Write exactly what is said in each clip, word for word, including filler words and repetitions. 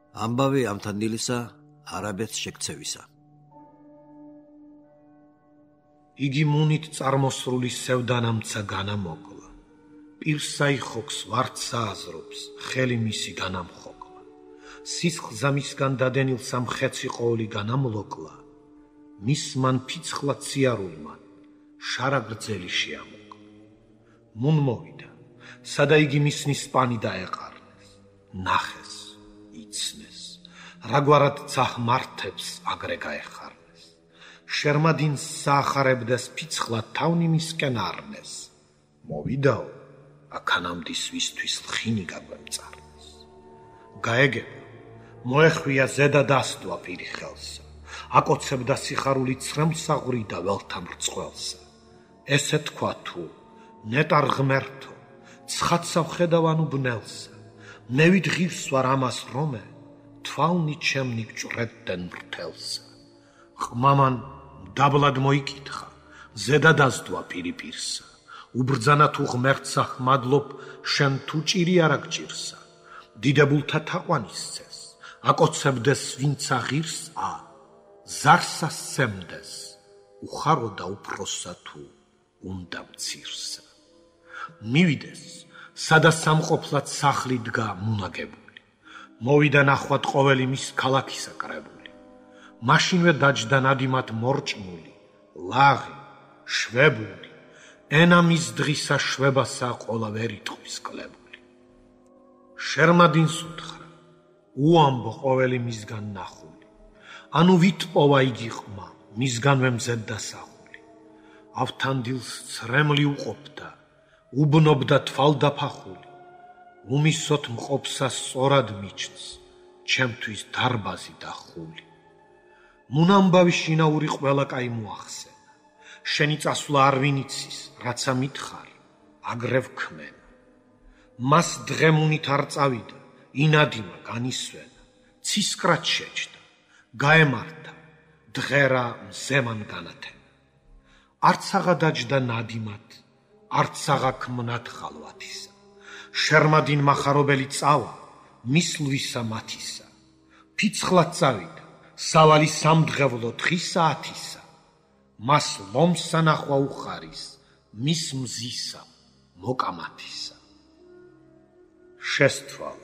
ამბავი ამთანდილისა არაბეთს შეკცევისა. იგი მუნით წარმოსრული სევდანამცა განამოკლა, პირსაიხოქს ვარდსა აზრობს, ხელი მისი განამხოკლა, სისხლზამისგან დადენილსა მხეცი ყოვლი განამლოკლა, მის მან ფიცხლა ციარულმან, შარაგრძელი შეამოკლა. მუნ მოვიდა, სადა იგი მისნის სპანი დაეყარნეს, ნახეს, იცნეს, რაგვარად ცახ მართებს აგრე გაეხარნეს. შერმადინს საახარებდეს ფიცხლა თავნი მისკენ არნეს. მოვიდაო, აქანამდის ვისთვის ლხინი გაგვემწარნეს. გაეგება, მოეხვია ზედა დასდვა პირი ხელსა, აკოცებდა სიხარული ცრემლსაღვრი და ველთა მრწყველსა. ესე თქვა თუ, ნეტარ ღმერთო, ცხადსა ვხედავანუ ბნელსა, მევით ღირს ვარ ამას რომე, თვალნი ჩემნი გჭრედდენ მრთელსა. ყმამან დაბლად მოიკითხა, ზედა დასდვა პირი პირსა, უბრძანა თუ ღმერთსა ხმადლობ, შენ თუ ჭირი არა გჭირსა, დიდებულთა თაყვანისცეს, აკოცებდეს ვინცა ღირს ა, ზარსა სცემდეს, უხარო და უფროსა თუ უნდა მცირსა. მივიდეს, სადა სამყოფლად სახლი დგა მუნაგებული, მოვიდა ნახვად ყოველი მის ქალაქისა კრებული. მაშინვე დაჯდა ნადიმად მორჭმული, ლაღი, შვებული, ენა მის დღისა შვებასა ყოლა ვერ იტყვის კლებული. შერმადინს უთხრა, უამბო ყოველი მისგან ნახული, ანუ ვით პოვა იგი ყმა, მისგანვე მზედ დასახული. ავთანდილს ცრემლი უყოფდა, უბნობდა თვალდაფახული, უმისოთ მყოფსა სწორად მიჩნს, ჩემთვის დარბაზი და ხული. მუნამბავი შინაური ყველა კაი მოახსენა, შენი წასვლა არ ვინიცის, რაცა მითხარი, აგრევ ქმენა. მას დღემუნით არ წავიდა, ინადიმა განისვენა, ცისკრად შეჯდა, გაემართა, დღერა მზემან განათენა. არცაღა დაჯდა ნადიმად, არცაღა ქმნად ხალვათისა, შერმადინ მახარობელი წავა, მის ლვისა მათისა, ფიცხლად წავიდა, სავალი სამდღევლო თხისა ათისა, მას ლომსა ნახვა უხარის, მის მზისა, მოკამათისა. შესთვალა,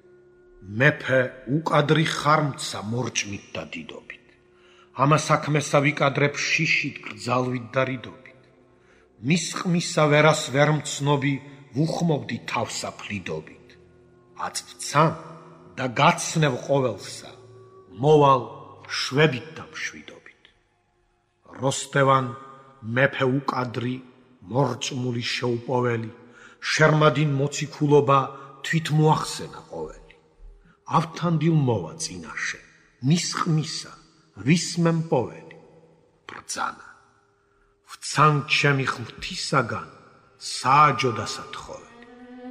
მეფე უკადრი ხარმცა მორჭმით და დიდობით, ამა საქმესა ვიკადრებ შიშით გრძალვით და რიდობით, მის ყმისა ვერას ვერ მცნობი, ვუხმობდი თავსა ფლიდობით, აწვცან და გაცნევ ყოველსა, მოვალ შვებით და მშვიდობით. როსტევან მეფე უკადრი, მორჭმული შეუპოველი, შერმადინ მოციქულობა თვით მოახსენა ყოველი. ავთანდილ მოვა წინაშე, მის ყმისა, ვის მემპოველი, ბრძანა. ვცან ჩემი ღვთისაგან, სააჯო და სათხოველი.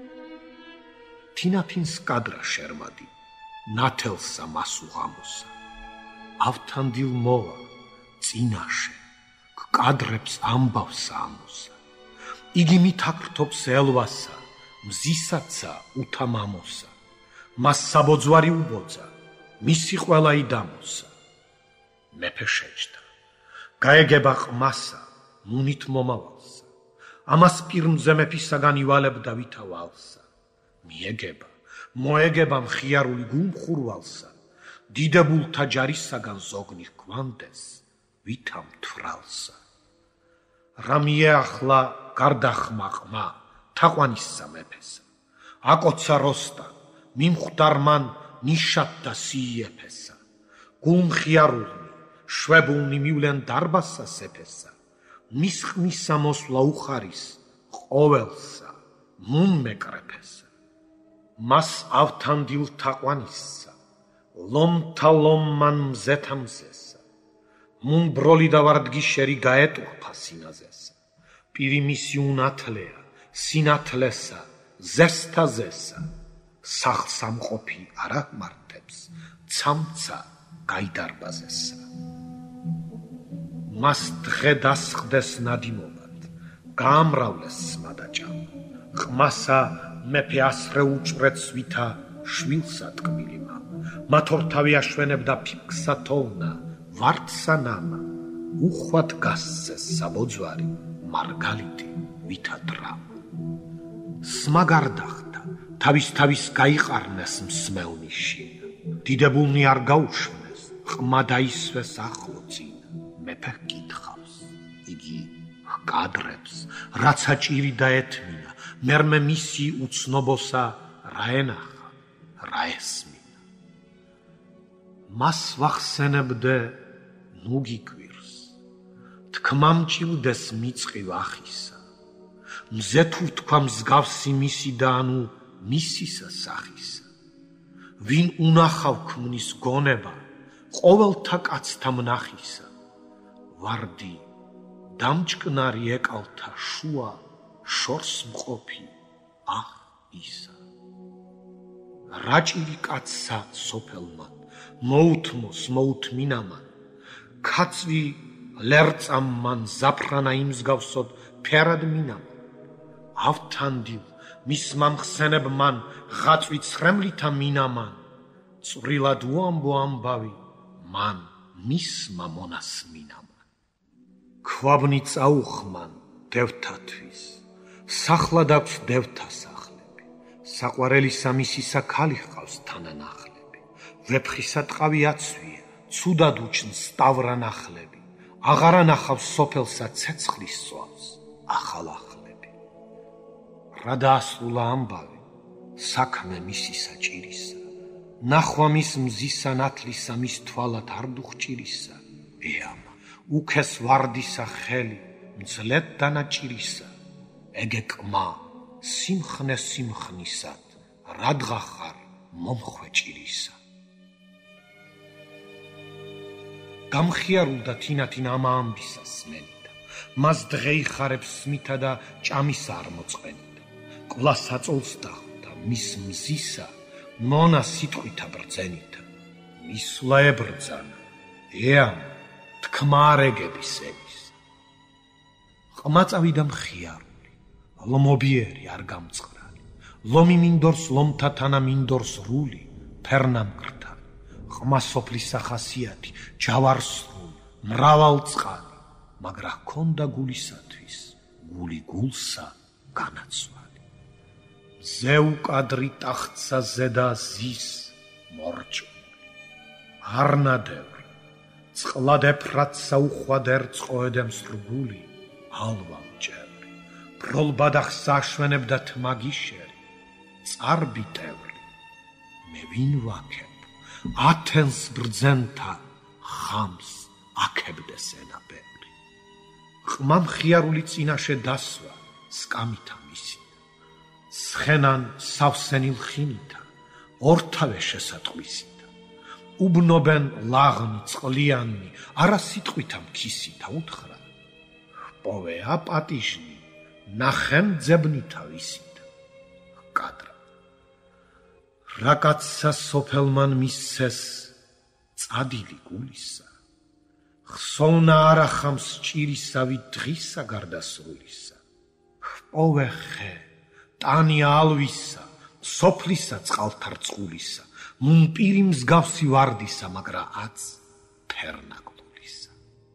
თინათინს კადრა შერმადინ, ნათელსა მას უღამოსა. ავთანდილ მოვა, წინაშე, გკადრებს ამბავსა ამოსა. იგი მითაქრთობს ელვასა, მზისაცა უთამამოსა. მას საბოძვარი უბოძა, მისი ყველა იდამოსა. მეფე შეჯდა, გაეგება ყმასა, მუნით მომავალსა. ამას პირმზე მეფისაგან ივალებდა ვითავალსა. მიეგება, მოეგება მხიარული გუმხურვალსა. დიდებულთა ჯარისაგან ზოგნი ჰქვანდეს, ვითამ თვრალსა. რა მიეახლა გარდახმა ყმა, თაყვანისსა მეფესა. აკოცა როსტან, მიმხვდარმან ნიშად და სიიეფესა. გულმხიარულნი, შვებულნი მივლენ დარბასა სეფესა. მის ყმისა მოსვლა უხარის, ყოველსა, მუნ მეკრეფესა. მას ავთანდილ თაყვანისსა, ლომთა ლომმან მზეთა მზესა. მუნ ბროლი და ვარდგიშერი გაეტურფა სინაზესა. პირი მისი უნათლეა, სინათლესა, ზესთა ზესა. სახლსამყოფი არა მართებს, ცამცა გაიდარბაზესა. მას დღე დასხდეს ნადიმობად, გაამრავლეს სმა და ჭამა. ყმასა მეფე ასრე უჭვრეთს ვითა, შვილსა ტკბილი მამა, მათ ორთავი აშვენებდა ფიქსა თოვნა, ვარდსა ნამა, უხვად გასცეს საბოძვარი, მარგალიტი ვითადრამა. სმაგარდახთა, თავის თავის გაიყარნეს მსმელნი შინ, დიდებულნი არ გაუშვნეს, ყმა დაისვეს ახლო წინ, მეფე კითხავს, იგი ჰკადრებს, რაც აჭირი დაეთმინა, მერმე მისი უცნობოსა რა ენახა, რა ესმინა. მას ვახსენებდე, ნუ გიკვირს, თქმა მჭირდეს მიწყივ ახისა, მზე თუ თქვა მსგავსი მისი და ანუ მისისა სახისა. ვინ უნახავ ქმნის გონება, ყოველთა კაცთა მნახისა, ვარდი დამჭკნარი ეკალთა შუა, შორს მყოფი ახ ისა. რაჭირი კაცსა სოფელმან, მოუთმოს მოუთმინამან, ქაცვი ლერწამმან ზაფრანა იმსგავსოდ ფერად მინამან. ავთანდილ მის მამხსენებმან ღაწვი ცრემლითა მინამან, წვრილად უამბო ამბავი მან მისმა მონას მინამან. ქვაბნი წაუხმან დევთათვის, სახლად აქვს დევთა სახლები, საყვარელისა მისისა ქალი ჰყავს თანანახლები, ვეფხისა ტყავი აცვია, ცუდად უჩნს სტავრა ნახლები, აღარ ანახავს სოფელსა ცეცხლის სწვავს ახალ ახლები. რა დაასრულა ამბავი, საქმე მისისა ჭირისა, ნახვა მის მზისა ნათლისა, მის თვალად არ დუხჭირისა, ეამა, უქეს ვარდისა ხელი, მძლეთ დანაჭირისა, ეგე ყმა, სიმხნე სიმხნისად, რადგა ხარ მომხვეჭირისა. გამხიარულდა თინათინ ამა ამბისა სმენიდა, მას დღე იხარებს სმითა და ჭამისა არ მოწყენიდა. ყლა საწოლს დახვდა მის მზისა, მონა სიტყვითა ბრძენითა, მისვლა ებრძანა, ეამ, თქმა არ ეგების ემისა. ყმა წავიდა მხიარული, ლომობიერი არ გამწყრალი, ლომი მინდორს ლომთა თანა მინდორს რული, ფერნა მკრთალი, ყმა სოფლისა ხასიათი, ჯავარსრული, მრავალწყალი, მაგრა ჰქონდა გულისათვის, გული გულსა განაცვალი. მზე უკადრი ტახტსა ზედა ზის მორჭმული, არნადევრი, წყლად ეფრატსა უხვად ერწყოედე მსრგული, ალვა მჭევრი, ბროლბად ახსა აშვენებდა თმა გიშერი, წარბი ტევრი, მე ვინ ვაქებ, ათენს ბრძენთა ხამს აქებდეს ენა ბევრი. ყმა მხიარული წინაშე დასვა, სკამითა მისიდა, სხენან სავსენილ ხინითა, ორთავე შესატყვისითა, უბნობენ ლაღნი წყლიანნი, არა სიტყვითა მქისითა უთხრა, ჰპოვეა პატიჟნი, ნახენ ძებნითა ვისითა, ჰკადრა. რა კაცსა სოფელმან მისცეს წადილი გულისა, ხსოვნა არ ახამს ჭირისა ვით დღისა გარდასრულისა, ჰპოვე ხე, ტანი ალვისა, სოფლისა წყალთა რწყულისა, მუნპირი მსგავსი ვარდისა, მაგრა აც ფერნაგლულისა.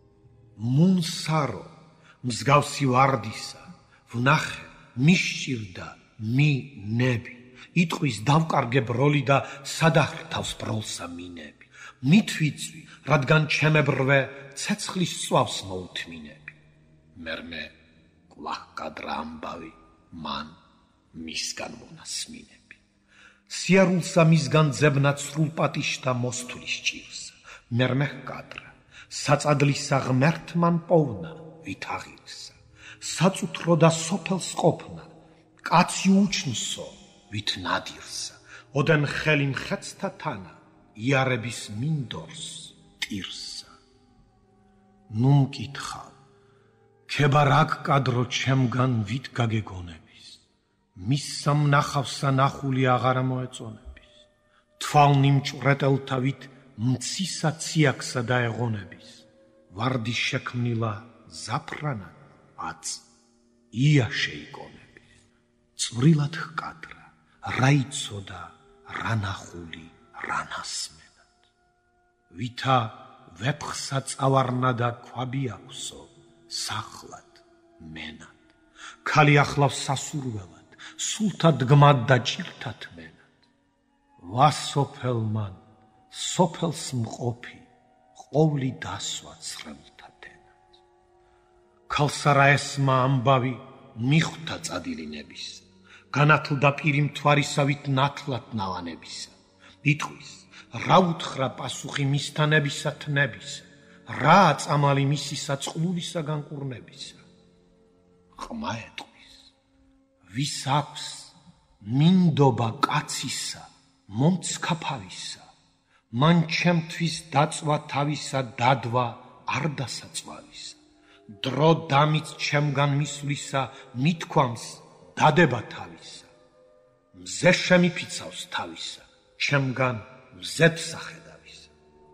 მუნსარო მსგავსი ვარდისა, ვნახე მისჭირდა მი ნები, იტყვის დავკარგე ბროლი და სადახრთავს ბროლსა მინები, მითვიცვი, რადგან ჩემებრვე ცეცხლის სწვავს მოუთმინები. მერმე კვლავ ჰკადრა ამბავი, მან მისგან მონასმინები. სიარულსა მისგან ძებნა ცრულპატიშთა მოსთვლის ჭირსა, მერმე ჰკადრა, საწადლისა ღმერთმან პოვნა ვით აღირსა, საწუთრო და სოფელს ყოფნა, კაცი უჩნსო ვით ნადირსა, ოდენ ხელი მხეცთა თანა, იარების მინდორს ტირსა. ნუ მკითხავ, ქება რა გკადრო ჩემგან ვით გაგეგონების, მისსა მნახავსა ნახული აღარა მოეწონების, თვალნი მჭვრეტელთა ვით მცისა ციაქსა დაეღონების, ვარდი შექმნილა ზაფრანად აც ია შეიკონების. წვრილად ჰკადრა, რა იცოდა რანახული რანასმენად. ვითა ვეფხსა წავარნა და ქვაბიაქვსო სახლად მენად. ქალი ახლავს სასურველად, სულთა დგმად და ჭირთად მენად. ვა სოფელმან, სოფელს მყოფი, ყოვლი დასვა ცრემლთა დენად. ქალსარა ესმა ამბავი, მიხვდა წადილინებისა, განათლდა პირი მთვარისავით ნათლად ნავანებისა. იტყვის, რა უთხრა პასუხი მისთანებისა თნებისა, რა აწამალი მისისა წყლულისა განკურნებისა. ყმა ეტყვის, ვის აქვს მინდობა კაცისა, მომცქაფავისა, მან ჩემთვის დაწვა თავისა დადვა არ დასაწვალისა. დრო დამიც ჩემგან მისვლისა, მithქვამს დადება თავისა. მზე შემიფიცავს თავისა, ჩემგან მზედ სახედავისა.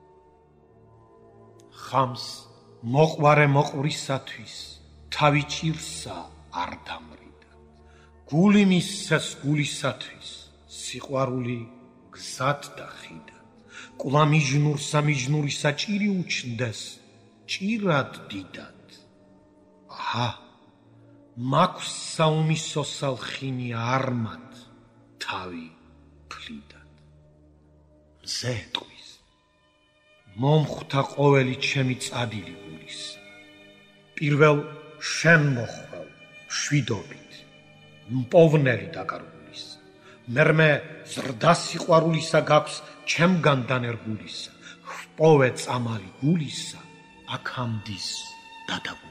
ხამს მოყვარე მოყვრისათვის, თავი ჭირსა არ დამრიდა. გული მისცეს გულისათვის, სიყვარული გზად და ხიდად. კვლავ მიჯნურსა მიჯნურისა ჭირი უჩნდეს, ჭირად დიდად. აჰა, მაქვს საუმისოსალ ხინი არმად, თავი ფლიდად. მზე ეტყვის, მომხვთა ყოველი ჩემი წადილი გულისა. პირველ შენ მოხვალ შვიდობით, მპოვნელი დაკარგულისა. მერმე ზრდა სიყვარულისა გაქვს ჩემგან დანერგულისა. ჰპოვე წამალი გულისა, აქამდის დადაგულისა.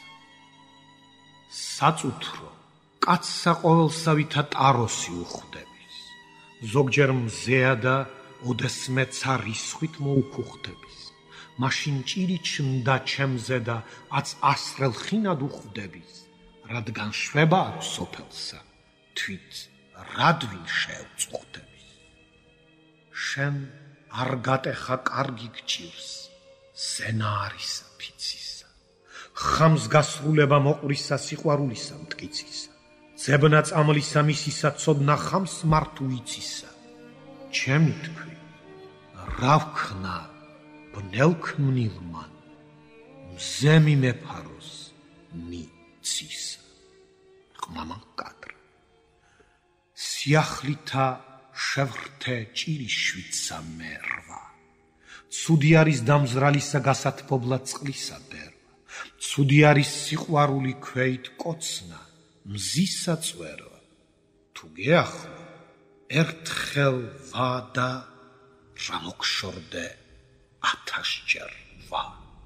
საწუთრო კაცსა ყოველსავითა ტაროსი უხვდების. ზოგჯერ მზეა და ოდესმეცა რისხვით მოუქუხდების. მაშინ ჭირი ჩნდა ჩემზე და აც ასრელ ხინად უხვდების. რადგან შვება აქვს სოფელსა, თვით რადვინ შეუწყდების. შენ არ გატეხა კარგი გჭირს, სენა არისა ფიცისა. ხამს გასრულება მოყვრისა სიყვარულისა მტკიცისა. ძებნა წამლისა მისისა ცოდნა ხამს მართ უიცისა. ჩემი თქვი, რა ვქნა ბნელქმნილმან, მზე მიმეფაროს მიცისა. ყმამან კადრ. სიახლითა შევრთე ჭირის შვიდსა მერვა. ცუდი არის დამზრალისა გასათბობლად წყლისა ბერვა. ცუდი არის სიყვარული ქვეით კოცნა, მზისა წვერვა. თუ გეახლა, ერთხელ ვა და რა მოგშორდე ათასჯერ ვა.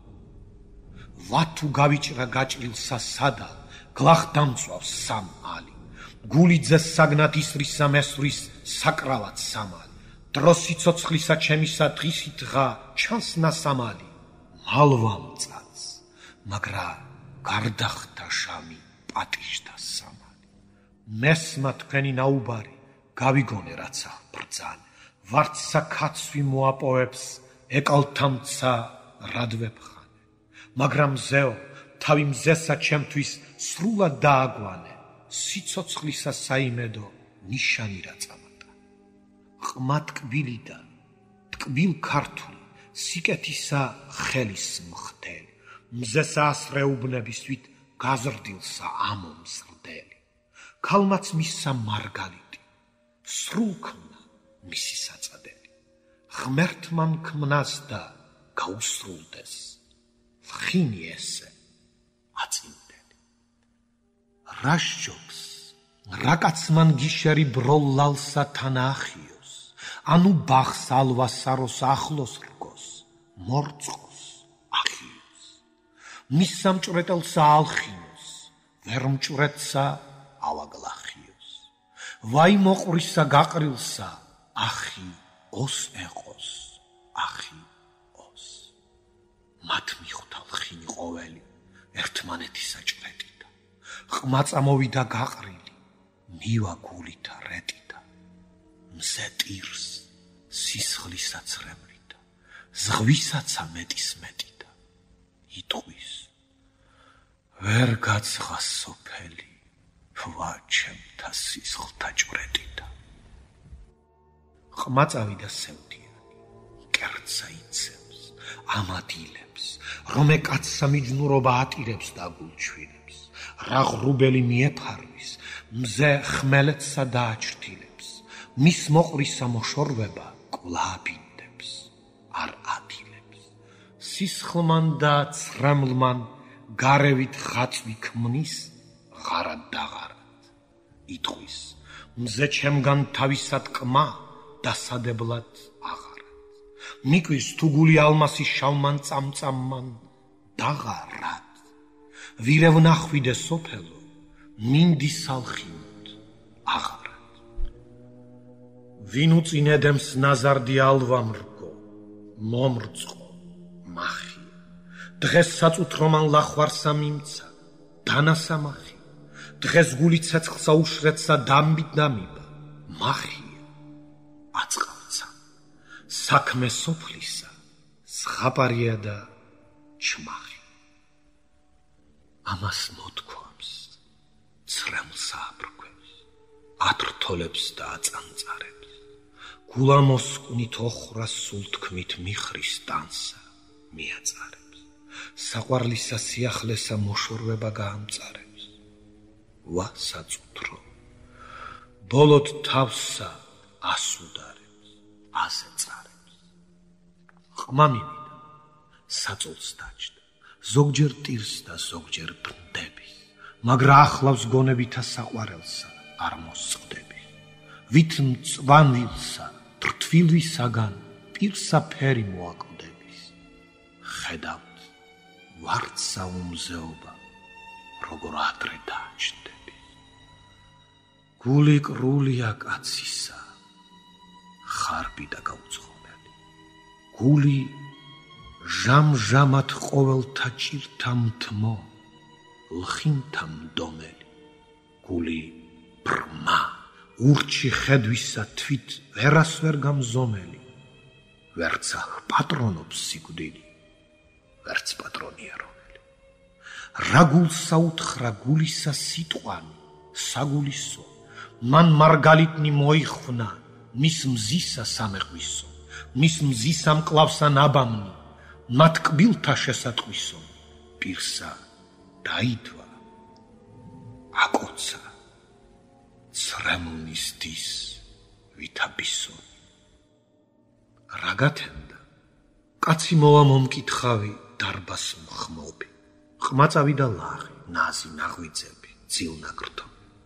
ვა თუ გავიჭრა გაჭრილსა სადალ, გლახ დამწვავს სამ ალი. გული ძეს საგნად ისრისა მესვრის საკრავად სამალი. დრო სიცოცხლისა ჩემისა დღისი დღა ჩანს ნასამალი. მალვამწაც, მაგრა გარდახთა შამი პატიშთა სამალი. მესმა თქვენი ნაუბარი, გავიგონე რაცა ბრძანე. ვარდსა ქაცვი მოაპოვებს, ეკალთამცა რადვებხანე. მაგრამ მზეო, თავი მზესა ჩემთვის სრულად დააგვანე. სიცოცხლისა საიმედო ნიშანი რა წამატა. ყმა ტკბილიდან, ტკბილ ქართული, სიკეთისა ხელის მხდელი. მზესა ასრეუბნებისთვით გაზრდილსა ამომზრდელი. ქალმაც მისსა მარგალიტი, სრულ ქმნა მისი საწადელი. ღმერთმან ქმნას და გაუსრულდეს, ხინი ესე აწინდელი. რა სჯობს, რა კაცმან გიშერი ბროლლალსა თანაახიოს, ანუ ბახს ალვასაროს ახლოს რგოს, მორწყოს ახიოს. მის სამჭვრეტელსა ალხინოს, ვერ მჭვრეტსა ავაგლახიოს. ვაი მოყვრისა გაყრილსა, ახი ოს ეყოს, ახი ოს. მათ მიხვდა ლხინი ყოველი, ერთმანეთისა ჭრეტიდა. ყმა წამოვიდა გაყრილი, მივა გულითა რეტიდა. მზე ტირს, სისხლისა ცრემლიდა, ზღვისაცა მეტის მეტიდა. იტყვის, ვერ გაცხა სოფელი, ვა ჩემთა სისხლთა ჭრეტიდა. ყმაწავი და სევდიანი კერძა იცემს ამადილებს რომე კაცსა მიჯნურობა ატირებს და გულჩვინებს რა ღრუბელი მიეფარვის მზე ხმელეთსა დააჩრთილებს მის მოყვრისა მოშორვება კვლაბინდებს არ ადილებს სისხლმან და ცრემლმან გარევით ხაწვი ქმნის ღარად დაღარად იტყვის მზე ჩემგან თავისად კმა დასადებლად აღარად მიკვის თუ გული ალმასის შავმან წამწამმან დაღარად ვირევ ნახვიდე სოფელო მინდი სალხინოთ აღარად ვინ უწინედემს ნაზარდი ალვამრგო მომრწყო მახი დღეს საწუთრომან ლახვარსა მიმცა დანასამახი დღეს გული ცეცხლსა უშრეთსა დამბით დამიბა მახია აწყალცა საქმე სოფლისა ზღაპარია და ჩმახი ამას მოთქვამს ცრემლსა აბრქვევს ათრთოლებს და აწანწარებს გულა მოსკვნით ოხრას სულ თქმით მიხრის ტანსა მიაწარებს საყვარლისა სიახლესა მოშორვება გაამწარებს ვა საწუთრო ბოლოდ თავსა ასუდარებს აზეწარებს ყმა მივიდა საწოლს დაჯდა ზოგჯერ ტირს და ზოგჯერ ბრნდების მაგრა ახლავს გონებითა საყვარელსა არ მოსწყდების ვით მწვანვილსა თრთვილვისაგან პირსა ფერი მოაკლდების ხედავთ ვარდსა უმზეობა როგორ ადრე დააჩნდების გული კრულია კაცისა ხარბი და გაუცხობელი გული ჟამჟამად ყოველთა ჭირთა მთმო ლხინთა მდომელი გული ბრმა ურჩი ხედვისა თვით ვერას ვერ გამზომელი ვერცა პატრონობს სიკვდილი ვერც პატრონია რომელი რა გულსა უთხრა გულისა სიტყვანი საგულისო მან მარგალიტნი მოიხვნა მის მზისა სამეღვისო მის მზისა მკლავსა ნაბამნი მათ კბილთა შესატყვისო პირსა დაითვა აკოცა ცრემლნის დის ვითაბისო რა გათენდა კაცი მოვა მომკითხავი დარბას მხმობი ყმაწავი და ლაღი ნაზი ნაღვიძები ძილნაკრთო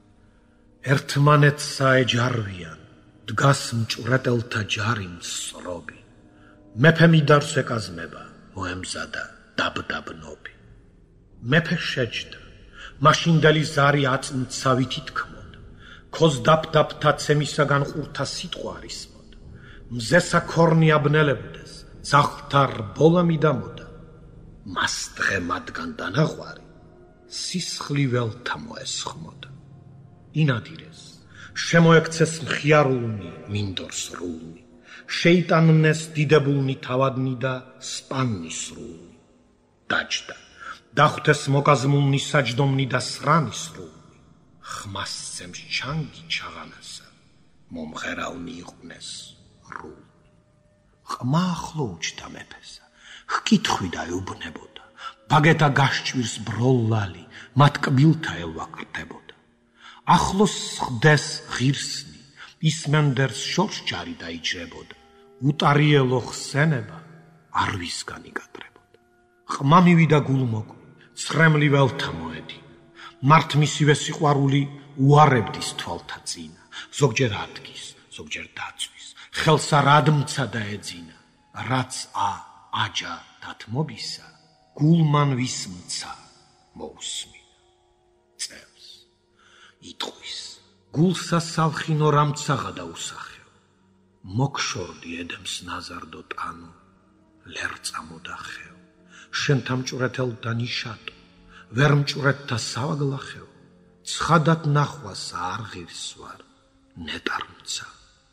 ერთმანეთს საეჯარვიან დგას მჭვრეტელთა ჯარი მსრობი მეფე მიდარს ეკაზმება მოემზადა დაბდაბნობი მეფე შეჯდა მაშინდელი ზარი აწმცავით ითქმოდა ქოს დაბდაბთა ცემისაგან ყურთა სიტყვა არისმოდა მზესა ქორნი აბნელებდეს ძაღლთა რბოლა მიდამოდა მას დღე მათგან დანაღვარი სისხლი ველთა მოესხმოდა ინადირეს შემოექცეს მხიარულნი მინდორს რულნი შეიტანნეს დიდებულნი თავადნი და სპანნი სრულნი დაჯდა დახვდეს მოკაზმულნი საჯდომნი და სრანი სრულნი ხმას ცემს ჩანგი ჩაღანასა მომღერავნი იყვნენ რულნი ყმა ახლო უჩდა მეფესა ჰკითხვი დაეუბნებოდა ბაგეთა გაშჭვირს ბროლლალი მათ კბილთა ელვაკრდებოდა ახლოს ხდეს ღირსნი ისმენდერს შორსჯარი დაიჭრებოდა უტარიელო ხსენება არვისგან იკადრებოდა ყმა მივიდა გულმოკლ ცრემლი ველთა მოედინა მართ მისივე სიყვარული უარებდის თვალთა წინა ზოგჯერ ადგის ზოგჯერ დაწვის ხელსა რადმცა დაეძინა რაც ა აჯა დათმობისა გულმან ვისმცა მოусმინა წელს იტყვის გულსა სალხინო რამცაღა დაუსახეო მოგშორდი ედემს ნაზარდო ტანო ლერწამოდა ხეო შენთა მჭვრეთელთა ნიშატო ვერ მჭვრეთთა სავაგლახეო ცხადად ნახვას არ ღირს ვარ ნეტარმცა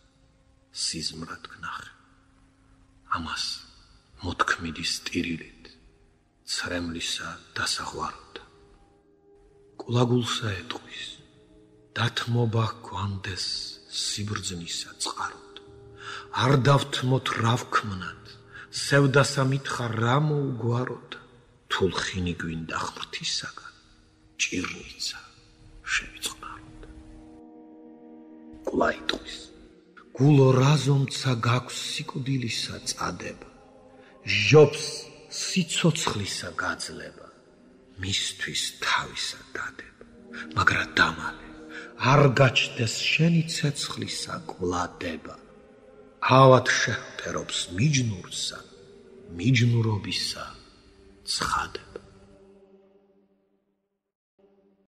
სიზმრად გნახე ამას მოთქმიდი სტირილით ცრემლისა დასაღვაროდა კულაგულსა ეტყვის დათმობა გვანდეს სიბრძნისა წყაროდ არ დავთმოთ რა ვქმნათ, სევდასა მითხა რა მოუგვაროთ, თულხინი გვინდა ღვთისაგან, ჭირნიცა შევიწყნაროთ. კვლაიტყვის, გულო რაზომცა გაქვს სიკვდილისა წადება, ჟობს სიცოცხლისა გაძლება, მისთვის თავისა დადება, მაგრა დამალე, არ გაჩნდეს შენი ცეცხლისა კვლადება, ავად შეჰფერობს მიჯნურსა, მიჯნურობისა ცხადება.